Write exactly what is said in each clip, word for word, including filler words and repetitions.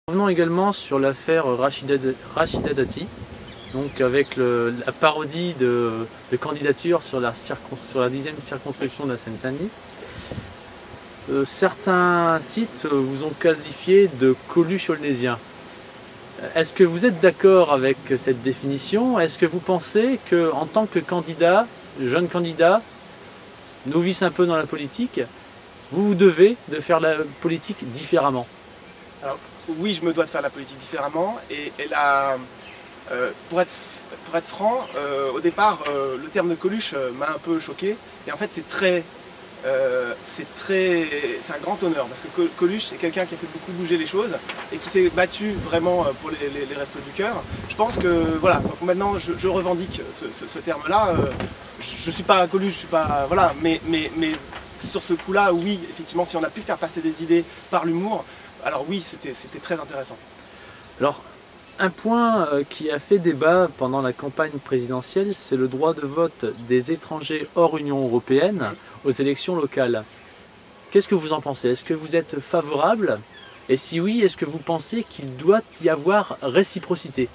Revenons également sur l'affaire Rachida, Rachida Dati, donc avec le, la parodie de, de candidature sur la, sur la dixième circonscription de la Seine-Saint-Denis. Euh, certains sites vous ont qualifié de Coluche aulnésien. Est-ce que vous êtes d'accord avec cette définition? Est-ce que vous pensez qu'en tant que candidat, jeune candidat, novice un peu dans la politique, vous vous devez de faire la politique différemment? Alors, oui, je me dois de faire la politique différemment. Et, et là, euh, pour, être, pour être franc, euh, au départ, euh, le terme de Coluche euh, m'a un peu choqué. Et en fait, c'est très, euh, c'est très, c'est un grand honneur parce que Coluche, c'est quelqu'un qui a fait beaucoup bouger les choses et qui s'est battu vraiment pour les, les, les restos du cœur. Je pense que voilà. Donc maintenant, je, je revendique ce, ce, ce terme-là. Euh, je ne suis pas un Coluche, je suis pas voilà, mais, mais, mais sur ce coup-là, oui, effectivement, si on a pu faire passer des idées par l'humour. Alors oui, c'était très intéressant. Alors, un point qui a fait débat pendant la campagne présidentielle, c'est le droit de vote des étrangers hors Union européenne aux élections locales. Qu'est-ce que vous en pensez? Est-ce que vous êtes favorable? Et si oui, est-ce que vous pensez qu'il doit y avoir réciprocité?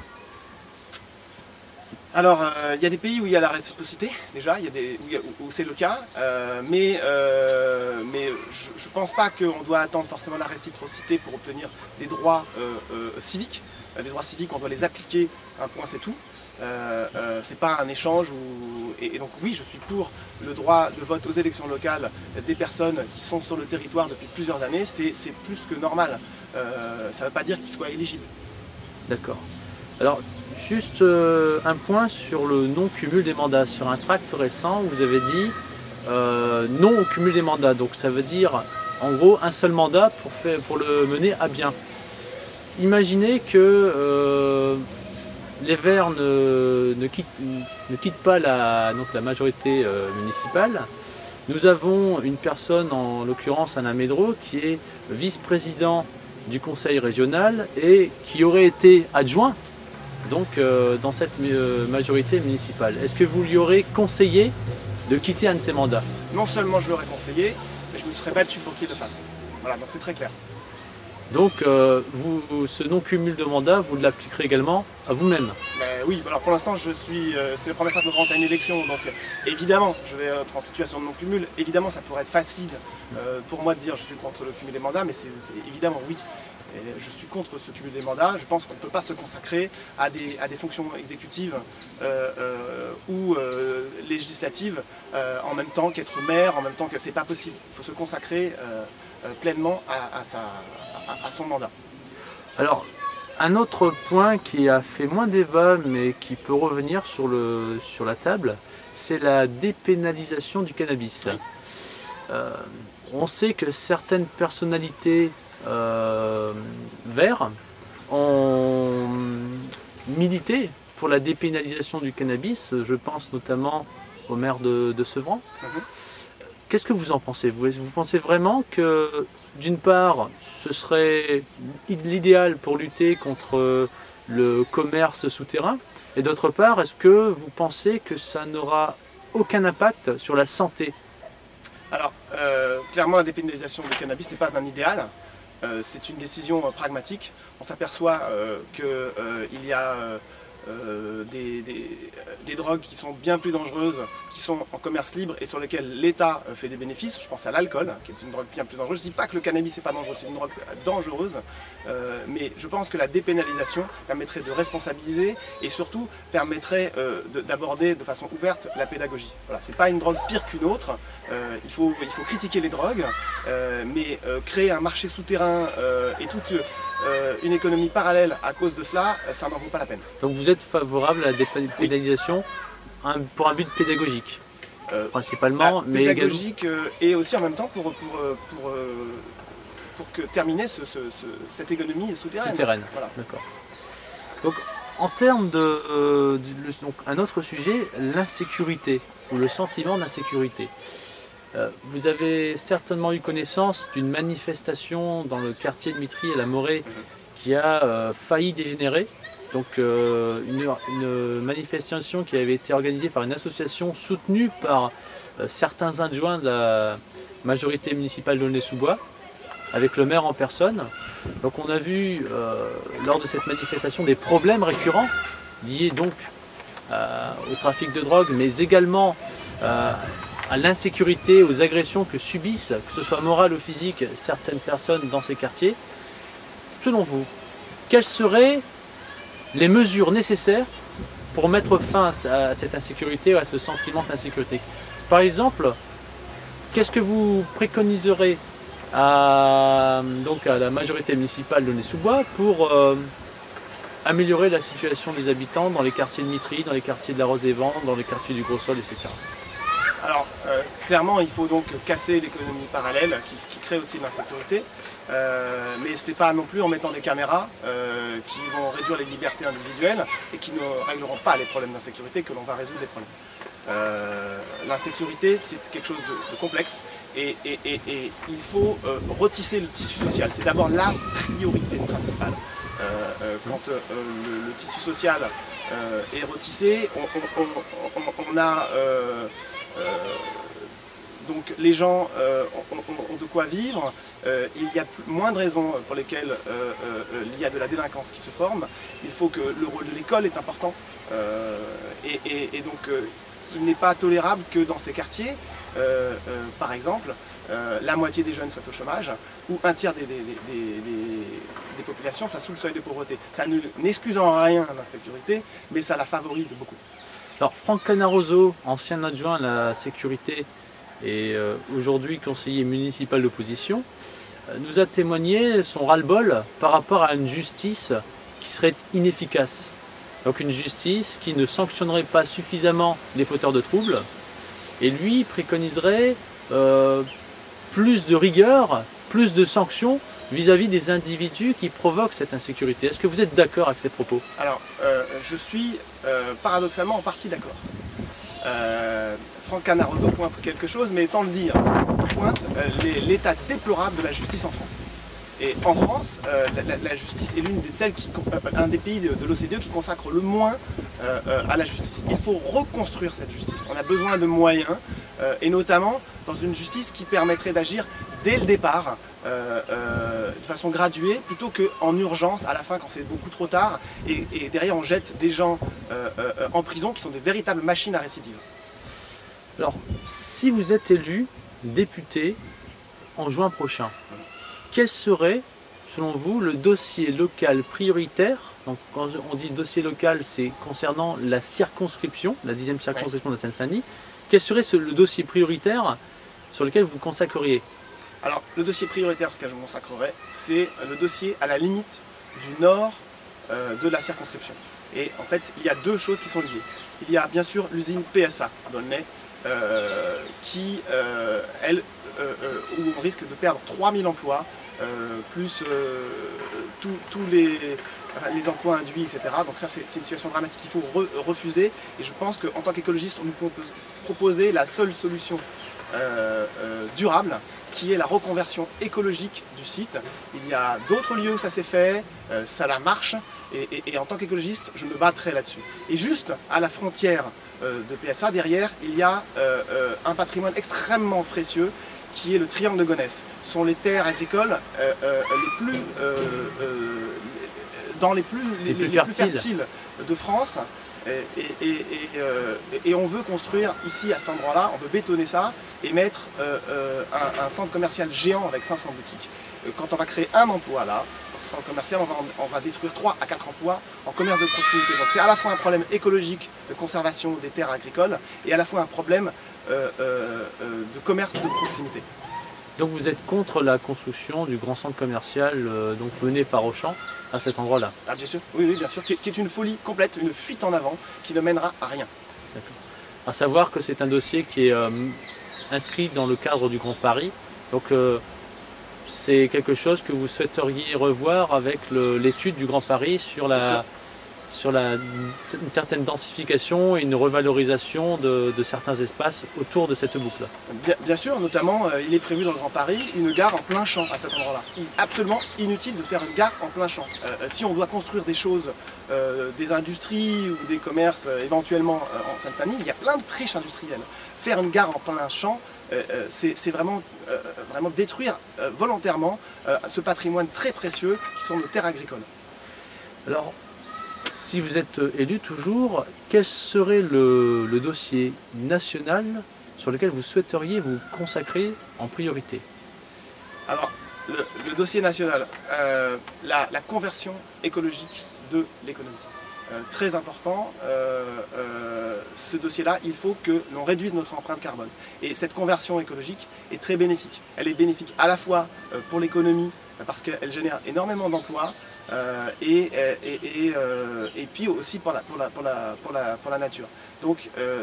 Alors, il euh, y a des pays où il y a la réciprocité, déjà, il y a des, où, où c'est le cas, euh, mais, euh, mais je ne pense pas qu'on doit attendre forcément la réciprocité pour obtenir des droits euh, euh, civiques. Les droits civiques, on doit les appliquer, un point c'est tout. Euh, euh, c'est pas un échange, où... et, et donc oui, je suis pour le droit de vote aux élections locales des personnes qui sont sur le territoire depuis plusieurs années, c'est plus que normal. Euh, ça ne veut pas dire qu'ils soient éligibles. D'accord. Alors, juste euh, un point sur le non-cumul des mandats. Sur un tract récent, vous avez dit euh, non au cumul des mandats. Donc ça veut dire, en gros, un seul mandat pour, faire, pour le mener à bien. Imaginez que euh, les Verts ne, ne, quittent, ne quittent pas la, donc la majorité euh, municipale. Nous avons une personne, en l'occurrence Alain Médreau, qui est vice-président du conseil régional et qui aurait été adjoint donc euh, dans cette euh, majorité municipale. Est-ce que vous lui aurez conseillé de quitter un de ses mandats? Non seulement je l'aurais conseillé, mais je me serais battu pour qu'il le fasse. Voilà, donc c'est très clair. Donc euh, vous, ce non-cumul de mandat, vous l'appliquerez également à vous-même? Ben oui, alors pour l'instant je suis, euh, c'est la première fois que je me rends à une élection, donc euh, évidemment je vais être en situation de non-cumul. Évidemment ça pourrait être facile euh, pour moi de dire je suis contre le cumul des mandats, mais c'est évidemment oui. Et je suis contre ce cumul des mandats. Je pense qu'on ne peut pas se consacrer à des, à des fonctions exécutives euh, euh, ou euh, législatives euh, en même temps qu'être maire, en même temps que c'est pas possible. Il faut se consacrer euh, euh, pleinement à, à, sa, à, à son mandat. Alors, un autre point qui a fait moins débat mais qui peut revenir sur, le, sur la table, c'est la dépénalisation du cannabis. Oui. Euh, on sait que certaines personnalités Euh, Verts ont milité pour la dépénalisation du cannabis. Je pense notamment au maire de, de Sevran. Mm-hmm. Qu'est-ce que vous en pensez? Vous, vous pensez vraiment que, d'une part, ce serait l'idéal pour lutter contre le commerce souterrain, et d'autre part, est-ce que vous pensez que ça n'aura aucun impact sur la santé? Alors, euh, clairement, la dépénalisation du cannabis n'est pas un idéal. Euh, c'est une décision euh, pragmatique. On s'aperçoit euh, qu'il euh, y a euh, euh, des, des, des drogues qui sont bien plus dangereuses, qui sont en commerce libre et sur lesquelles l'État euh, fait des bénéfices. Je pense à l'alcool, qui est une drogue bien plus dangereuse. Je ne dis pas que le cannabis n'est pas dangereux, c'est une drogue dangereuse, euh, mais je pense que la dépénalisation permettrait de responsabiliser et surtout permettrait euh, d'aborder de, de façon ouverte la pédagogie. Voilà, c'est pas une drogue pire qu'une autre. Euh, il, faut, il faut critiquer les drogues, euh, mais euh, créer un marché souterrain euh, et toute euh, une économie parallèle à cause de cela, ça n'en vaut pas la peine. Donc vous êtes favorable à la dépénalisation oui. un, pour un but pédagogique euh, principalement, mais pédagogique également... euh, et aussi en même temps pour, pour, pour, euh, pour que terminer ce, ce, ce, cette économie souterraine. Souterraine, voilà. D'accord. Donc en termes de, euh, de donc, un autre sujet, l'insécurité ou le sentiment d'insécurité. Euh, vous avez certainement eu connaissance d'une manifestation dans le quartier de Mitry à la Morée mmh. qui a euh, failli dégénérer. Donc euh, une, une manifestation qui avait été organisée par une association soutenue par euh, certains adjoints de la majorité municipale d'Aulnay-sous-Bois. avec le maire en personne. Donc on a vu euh, lors de cette manifestation des problèmes récurrents liés donc euh, au trafic de drogue, mais également euh, à l'insécurité, aux agressions que subissent, que ce soit morales ou physiques, certaines personnes dans ces quartiers. Selon vous, quelles seraient les mesures nécessaires pour mettre fin à cette insécurité ou à ce sentiment d'insécurité? Par exemple, qu'est-ce que vous préconiserez à, donc à la majorité municipale de Nez-sous-Bois pour euh, améliorer la situation des habitants dans les quartiers de Mitry, dans les quartiers de la Rose-des-Vents, dans les quartiers du Gros-Sol, et cetera? Alors, euh, clairement, il faut donc casser l'économie parallèle qui, qui crée aussi de l'insécurité. Euh, mais ce n'est pas non plus en mettant des caméras euh, qui vont réduire les libertés individuelles et qui ne régleront pas les problèmes d'insécurité que l'on va résoudre les problèmes. Euh, l'insécurité, c'est quelque chose de, de complexe et, et, et, et il faut euh, retisser le tissu social. C'est d'abord la priorité principale. Euh, euh, quand euh, le, le tissu social euh, est retissé, on, on, on, on a euh, euh, donc les gens euh, ont, ont, ont de quoi vivre, euh, il y a plus, moins de raisons pour lesquelles euh, euh, il y a de la délinquance qui se forme. Il faut que le rôle de l'école est important euh, et, et, et donc euh, il n'est pas tolérable que dans ces quartiers, euh, euh, par exemple, euh, la moitié des jeunes soient au chômage ou un tiers des, des, des, des, des populations soient sous le seuil de pauvreté. Ça n'excuse en rien l'insécurité, mais ça la favorise beaucoup. Alors Franck Canaroso, ancien adjoint à la sécurité et euh, aujourd'hui conseiller municipal d'opposition, euh, nous a témoigné son ras-le-bol par rapport à une justice qui serait inefficace. Donc une justice qui ne sanctionnerait pas suffisamment les fauteurs de troubles, et lui préconiserait euh, plus de rigueur, plus de sanctions vis-à-vis des individus qui provoquent cette insécurité. Est-ce que vous êtes d'accord avec ces propos? Alors, euh, je suis euh, paradoxalement en partie d'accord. Euh, Franck Canaroso pointe quelque chose, mais sans le dire. Il pointe euh, l'état déplorable de la justice en France. Et en France, euh, la, la justice est l'une des celles qui, euh, un des pays de, de l'O C D E qui consacre le moins euh, euh, à la justice. Il faut reconstruire cette justice. On a besoin de moyens, euh, et notamment dans une justice qui permettrait d'agir dès le départ, euh, euh, de façon graduée, plutôt qu'en urgence à la fin quand c'est beaucoup trop tard, et, et derrière on jette des gens euh, euh, en prison qui sont des véritables machines à récidive. Alors, si vous êtes élu député en juin prochain, quel serait, selon vous, le dossier local prioritaire? Donc, quand on dit dossier local, c'est concernant la circonscription, la dixième circonscription de Seine-Saint-Denis. Quel serait ce, le dossier prioritaire sur lequel vous vous consacreriez? Alors, le dossier prioritaire auquel je me consacrerai, c'est le dossier à la limite du nord euh, de la circonscription. Et en fait, il y a deux choses qui sont liées. Il y a bien sûr l'usine P S A d'Aulnay, euh, qui, euh, elle, euh, euh, où on risque de perdre trois mille emplois, Euh, plus euh, tous les, enfin, les emplois induits, et cetera. Donc ça, c'est une situation dramatique qu'il faut re refuser. Et je pense qu'en tant qu'écologiste, nous pouvons proposer la seule solution euh, euh, durable, qui est la reconversion écologique du site. Il y a d'autres lieux où ça s'est fait, euh, ça la marche, et, et, et en tant qu'écologiste, je me battrai là-dessus. Et juste à la frontière euh, de P S A, derrière, il y a euh, euh, un patrimoine extrêmement précieux, qui est le triangle de Gonesse. Ce sont les terres agricoles euh, euh, les plus, euh, euh, dans les plus, les, les plus, les fertiles. plus fertiles de France. Et, et, et, euh, et on veut construire ici, à cet endroit-là, on veut bétonner ça et mettre euh, euh, un, un centre commercial géant avec cinq cents boutiques. Quand on va créer un emploi là, dans ce centre commercial, on va, on va détruire trois à quatre emplois en commerce de proximité. Donc c'est à la fois un problème écologique de conservation des terres agricoles et à la fois un problème euh, euh, de commerce de proximité. Donc vous êtes contre la construction du grand centre commercial euh, donc mené par Auchan à cet endroit-là? Ah bien sûr, oui, oui bien sûr, qui, qui est une folie complète, une fuite en avant qui ne mènera à rien. D'accord. À savoir que c'est un dossier qui est euh, inscrit dans le cadre du Grand Paris, donc euh, c'est quelque chose que vous souhaiteriez revoir avec l'étude du Grand Paris sur la, sur la, une certaine densification et une revalorisation de, de certains espaces autour de cette boucle. Bien, bien sûr, notamment, euh, il est prévu dans le Grand Paris une gare en plein champ à cet endroit-là. Il est absolument inutile de faire une gare en plein champ. Euh, si on doit construire des choses, euh, des industries ou des commerces euh, éventuellement euh, en Seine-Saint-Denis, il y a plein de friches industrielles. Faire une gare en plein champ, euh, c'est vraiment, euh, vraiment détruire euh, volontairement euh, ce patrimoine très précieux qui sont nos terres agricoles. Alors, si vous êtes élu toujours, quel serait le, le dossier national sur lequel vous souhaiteriez vous consacrer en priorité? Alors, le, le dossier national, euh, la, la conversion écologique de l'économie. Euh, très important, euh, euh, ce dossier-là, il faut que l'on réduise notre empreinte carbone. Et cette conversion écologique est très bénéfique. Elle est bénéfique à la fois euh, pour l'économie, parce qu'elle génère énormément d'emplois, euh, et, et, et, euh, et puis aussi pour la, pour la, pour la, pour la, pour la nature. Donc euh,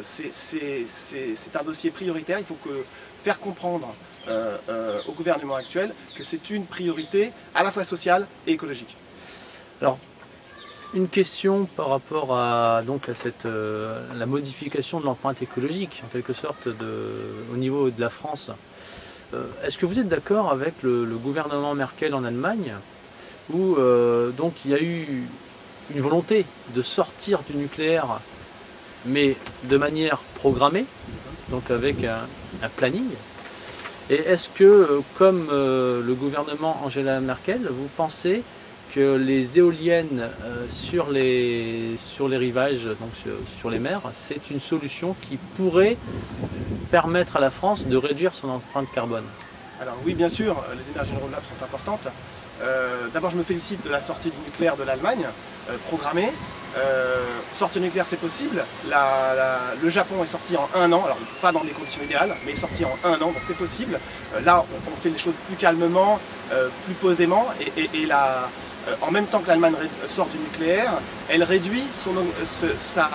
c'est un dossier prioritaire, il faut que faire comprendre euh, euh, au gouvernement actuel que c'est une priorité à la fois sociale et écologique. Alors, une question par rapport à, donc, à cette, euh, la modification de l'empreinte écologique, en quelque sorte, de, au niveau de la France. Euh, Est-ce que vous êtes d'accord avec le, le gouvernement Merkel en Allemagne, où euh, donc, il y a eu une volonté de sortir du nucléaire, mais de manière programmée, donc avec un, un planning? Et est-ce que, comme euh, le gouvernement Angela Merkel, vous pensez que les éoliennes euh, sur, les, sur les rivages, donc sur, sur les mers, c'est une solution qui pourrait permettre à la France de réduire son empreinte carbone? Alors oui, bien sûr, les énergies renouvelables sont importantes. Euh, D'abord, je me félicite de la sortie du nucléaire de l'Allemagne, euh, programmée. Euh, sortir du nucléaire, c'est possible. La, la, le Japon est sorti en un an, alors pas dans des conditions idéales, mais est sorti en un an, donc c'est possible. Euh, là, on, on fait les choses plus calmement, euh, plus posément, et, et, et la, euh, en même temps que l'Allemagne sort du nucléaire, elle réduit son, ce, sa,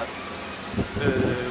euh,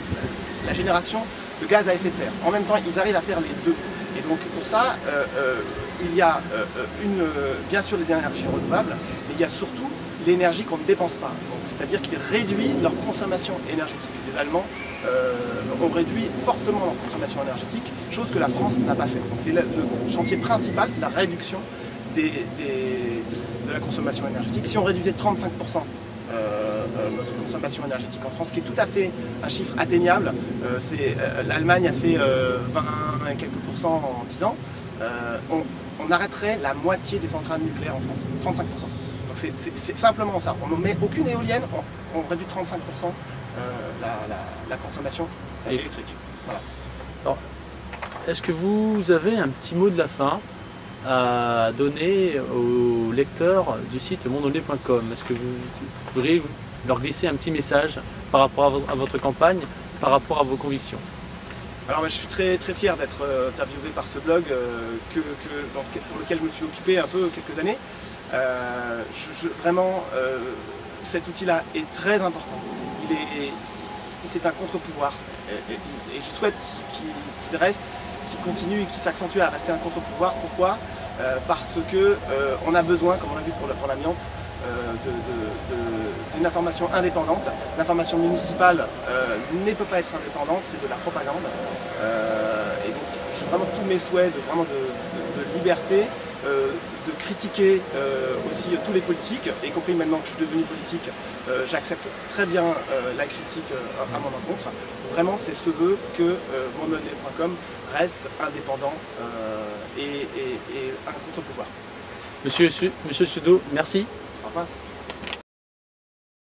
la génération de gaz à effet de serre. En même temps, ils arrivent à faire les deux. Et donc pour ça, euh, euh, il y a euh, une, euh, bien sûr les énergies renouvelables, mais il y a surtout l'énergie qu'on ne dépense pas. C'est-à-dire qu'ils réduisent leur consommation énergétique. Les Allemands euh, ont réduit fortement leur consommation énergétique, chose que la France n'a pas fait. Donc c'est le, le chantier principal, c'est la réduction des, des, de la consommation énergétique. Si on réduisait de trente-cinq pour cent Euh, euh, notre consommation énergétique en France, ce qui est tout à fait un chiffre atteignable. Euh, euh, L'Allemagne a fait euh, vingt et quelques pourcents en dix ans. Euh, on, on arrêterait la moitié des centrales nucléaires en France, trente-cinq pour cent. Donc c'est simplement ça. On ne met aucune éolienne, on, on réduit trente-cinq pour cent euh, la, la, la consommation électrique. Voilà. Alors, est-ce que vous avez un petit mot de la fin à donner aux lecteurs du site mondonné point com? Est-ce que vous voudriez leur glisser un petit message par rapport à votre campagne, par rapport à vos convictions? Alors je suis très, très fier d'être interviewé par ce blog euh, que, que, dans, pour lequel je me suis occupé un peu quelques années. Euh, je, je, vraiment, euh, cet outil-là est très important. Il est, c'est un contre-pouvoir et, et, et je souhaite qu'il qu'il reste, qui continue et qui s'accentue à rester un contre-pouvoir. Pourquoi? euh, Parce que euh, on a besoin, comme on l'a vu pour l'amiante, euh, d'une information indépendante. L'information municipale euh, ne peut pas être indépendante, c'est de la propagande. Euh, et donc, j'ai vraiment tous mes souhaits de, vraiment de, de, de liberté, euh, de critiquer euh, aussi tous les politiques, y compris maintenant que je suis devenu politique, euh, j'accepte très bien euh, la critique euh, à mon encontre. Vraiment, c'est ce vœu que euh, mondonné point com reste indépendant euh, et, et, et un contre-pouvoir. Monsieur, Monsieur Sudeau, merci. Au revoir.